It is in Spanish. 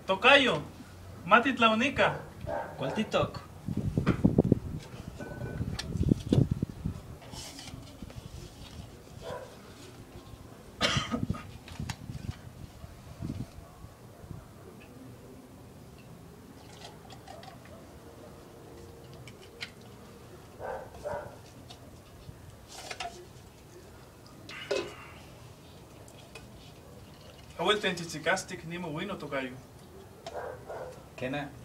Tocayo, Matit la única. ¿Cuál TikTok? Awel ten chichicastic ni muy bueno, Tocayo. ¿Qué na?